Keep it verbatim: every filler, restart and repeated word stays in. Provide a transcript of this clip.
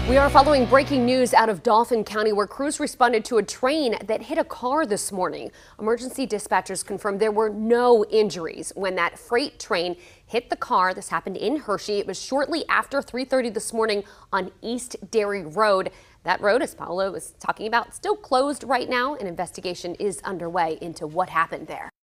We are following breaking news out of Dauphin County, where crews responded to a train that hit a car this morning. Emergency dispatchers confirmed there were no injuries when that freight train hit the car. This happened in Hershey. It was shortly after three thirty this morning on East Dairy Road. That road, as Paolo was talking about, still closed right now. An investigation is underway into what happened there.